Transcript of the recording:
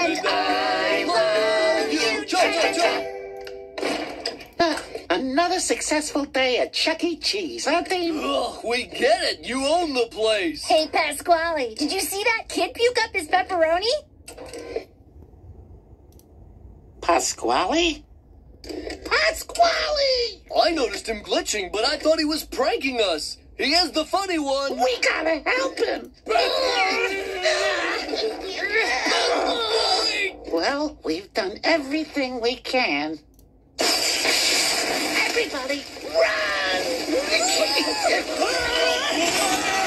And I love you. Cha-cha-cha. Another successful day at Chuck E. Cheese, huh, Dean? Ugh, we get it. You own the place. Hey, Pasquale, did you see that kid puke up his pepperoni? Pasquale? Pasquale! I noticed him glitching, but I thought he was pranking us. He is the funny one. We gotta help him. Well, we've done everything we can. Everybody, run!